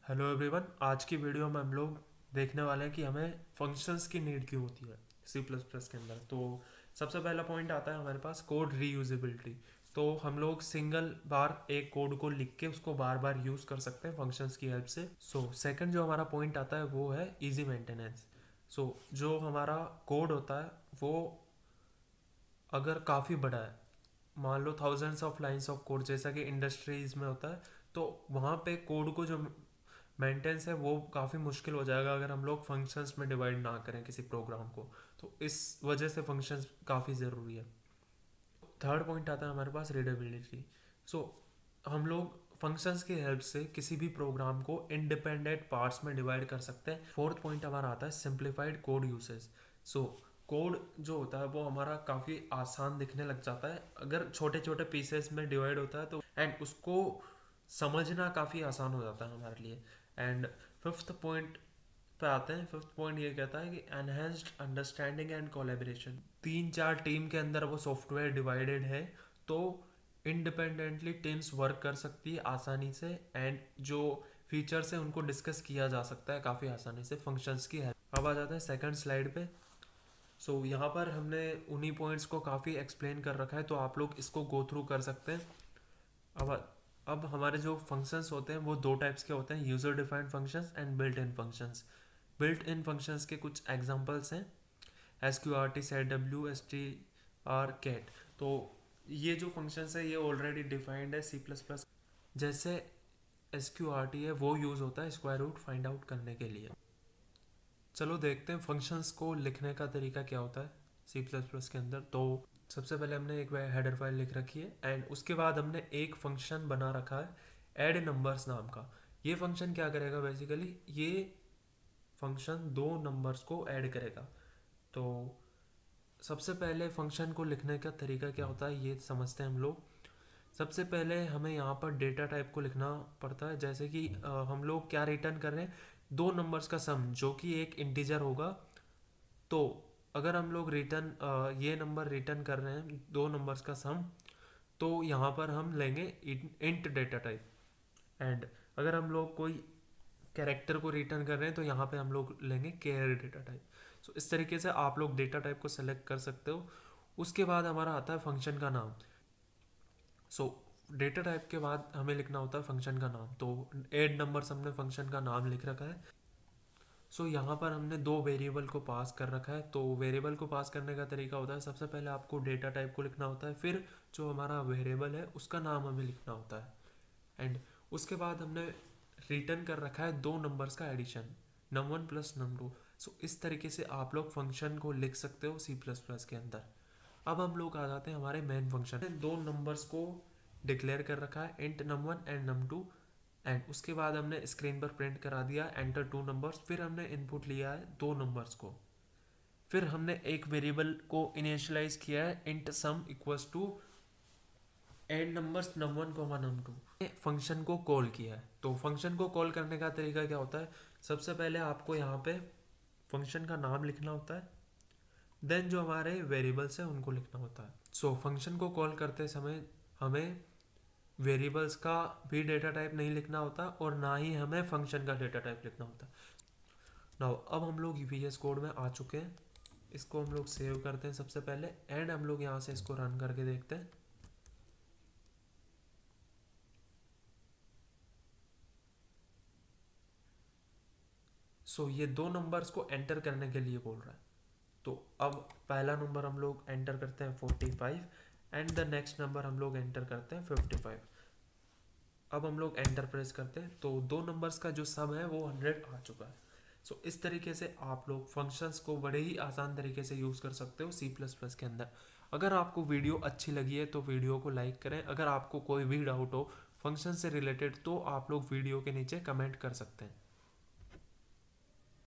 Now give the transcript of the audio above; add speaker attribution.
Speaker 1: Hello everyone. आज की video में हम लोग देखने वाले हैं कि हमें फंक्शंस की नीड क्यों होती है सी प्लस प्लस के अंदर। तो सबसे पहला पॉइंट आता है हमारे पास कोड रीयूजेबिलिटी। तो हम लोग सिंगल बार एक कोड को लिख के उसको बार बार यूज़ कर सकते हैं फंक्शंस की हेल्प से। सेकंड जो हमारा पॉइंट आता है वो है इजी मेंटेनेंस। जो हमारा कोड होता है वो अगर काफ़ी बड़ा है, मान लो thousands of lines of code जैसा कि इंडस्ट्रीज में होता है, तो वहाँ पे कोड को जो मेंटेनेंस है वो काफ़ी मुश्किल हो जाएगा अगर हम लोग फंक्शंस में डिवाइड ना करें किसी प्रोग्राम को। तो इस वजह से फंक्शंस काफ़ी ज़रूरी है। थर्ड पॉइंट आता है हमारे पास रीडेबिलिटी। सो हम लोग फंक्शंस की हेल्प से किसी भी प्रोग्राम को इंडिपेंडेंट पार्ट्स में डिवाइड कर सकते हैं। फोर्थ पॉइंट हमारा आता है simplified code usage. So code जो होता है वो हमारा काफ़ी आसान दिखने लग जाता है अगर छोटे छोटे पीसेस में डिवाइड होता है, तो एंड उसको समझना काफ़ी आसान हो जाता है हमारे लिए। एंड फिफ्थ पॉइंट पे आते हैं। फिफ्थ पॉइंट ये कहता है कि enhanced understanding and collaboration. 3-4 team के अंदर वो सॉफ्टवेयर डिवाइडेड है तो इंडिपेंडेंटली टीम्स वर्क कर सकती है आसानी से, एंड जो फीचर्स है उनको डिस्कस किया जा सकता है काफ़ी आसानी से फंक्शंस की हेल्प। अब आ जाता है सेकंड स्लाइड पे। यहाँ पर हमने उन्हीं पॉइंट्स को काफ़ी एक्सप्लेन कर रखा है, तो आप लोग इसको गो थ्रू कर सकते हैं। अब हमारे जो फंक्शंस होते हैं वो दो टाइप्स के होते हैं, user defined functions and built in functions. Built in functions के कुछ एग्जांपल्स हैं SQRT, SetW, STR, cat। तो ये जो फंक्शंस है ये ऑलरेडी डिफाइंड है सी प्लस प्लस। जैसे SQRT है वो यूज़ होता है स्क्वायर रूट फाइंड आउट करने के लिए। चलो देखते हैं फंक्शंस को लिखने का तरीका क्या होता है सी प्लस प्लस के अंदर। तो सबसे पहले हमने एक हेडर फाइल लिख रखी है एंड उसके बाद हमने एक फंक्शन बना रखा है ऐड नंबर्स नाम का। ये फंक्शन क्या करेगा, बेसिकली ये फंक्शन दो नंबर्स को ऐड करेगा। तो सबसे पहले फंक्शन को लिखने का तरीका क्या होता है ये समझते हैं हम लोग। सबसे पहले हमें यहाँ पर डेटा टाइप को लिखना पड़ता है। जैसे कि हम लोग क्या रिटर्न कर रहे हैं, दो नंबर्स का सम जो कि एक इंटीजर होगा। तो अगर हम लोग रिटर्न ये नंबर रिटर्न कर रहे हैं दो नंबर्स का सम, तो यहाँ पर हम लेंगे इंट डेटा टाइप। एंड अगर हम लोग कोई कैरेक्टर को रिटर्न कर रहे हैं तो यहाँ पे हम लोग लेंगे केयर डेटा टाइप। इस तरीके से आप लोग डेटा टाइप को सेलेक्ट कर सकते हो। उसके बाद हमारा आता है फंक्शन का नाम। डेटा टाइप के बाद हमें लिखना होता है फंक्शन का नाम। तो ऐड नंबर्स हमने फंक्शन का नाम लिख रखा है। यहाँ पर हमने दो वेरिएबल को पास कर रखा है। तो वेरिएबल को पास करने का तरीका होता है, सबसे पहले आपको डेटा टाइप को लिखना होता है, फिर जो हमारा वेरिएबल है उसका नाम हमें लिखना होता है। एंड उसके बाद हमने रिटर्न कर रखा है दो नंबर्स का एडिशन, num1 प्लस num2। इस तरीके से आप लोग फंक्शन को लिख सकते हो सी प्लस प्लस के अंदर। अब हम लोग आ जाते हैं हमारे मेन फंक्शन। दो नंबर्स को डिक्लेयर कर रखा है int num1 and num2, and उसके बाद हमने स्क्रीन पर प्रिंट करा दिया एंटर टू नंबर्स। फिर हमने इनपुट लिया है दो नंबर्स को। फिर हमने एक वेरिएबल को इनिशियलाइज किया है int sum equals to add numbers num1 num2। Function को कॉल किया है। तो फंक्शन को कॉल करने का तरीका क्या होता है, सबसे पहले आपको यहाँ पे फंक्शन का नाम लिखना होता है, देन जो हमारे वेरिएबल्स हैं उनको लिखना होता है। फंक्शन को कॉल करते समय हमें वेरिएबल्स का भी डेटा टाइप नहीं लिखना होता और ना ही हमें फंक्शन का डेटा टाइप लिखना होता। नाउ अब हम लोग VS कोड में आ चुके हैं। इसको हम लोग सेव करते हैं सबसे पहले, एंड हम लोग यहाँ से इसको रन करके देखते हैं। ये दो नंबर्स को एंटर करने के लिए बोल रहा है। तो अब पहला नंबर हम लोग एंटर करते हैं 45 एंड द नेक्स्ट नंबर हम लोग एंटर करते हैं 55। अब हम लोग एंटर प्रेस करते हैं तो दो नंबर्स का जो सम है वो 100 आ चुका है। इस तरीके से आप लोग फंक्शंस को बड़े ही आसान तरीके से यूज़ कर सकते हो सी प्लस प्लस के अंदर। अगर आपको वीडियो अच्छी लगी है तो वीडियो को लाइक करें। अगर आपको कोई भी डाउट हो फंक्शन से रिलेटेड तो आप लोग वीडियो के नीचे कमेंट कर सकते हैं।